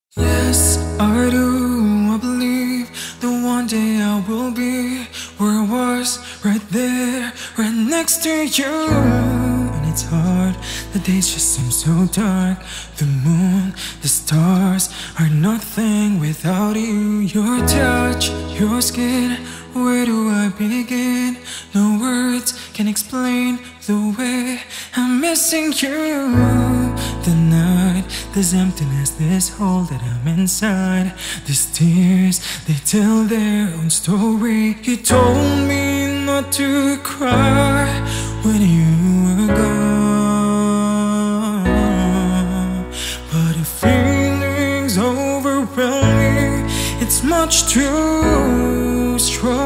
Yes, I do. I believe that one day I will be where I was, right there, right next to you. And it's hard, the days just seem so dark. The moon, the stars are nothing without you. Your touch, your skin, where do I begin? No words can explain the way I'm missing you. The night, this emptiness, this hole that I'm inside. These tears, they tell their own story. You told me not to cry when you were gone, but the feelings overwhelm me. It's much too strong.